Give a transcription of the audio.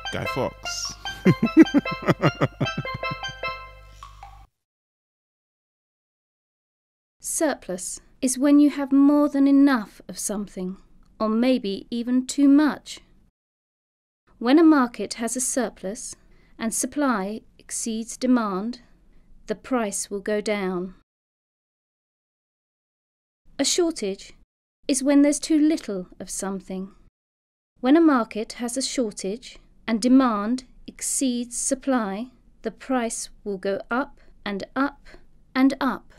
Guy Fawkes. Surplus is when you have more than enough of something, or maybe even too much. When a market has a surplus and supply exceeds demand, the price will go down. A shortage is when there's too little of something. When a market has a shortage and demand exceeds supply, the price will go up and up and up.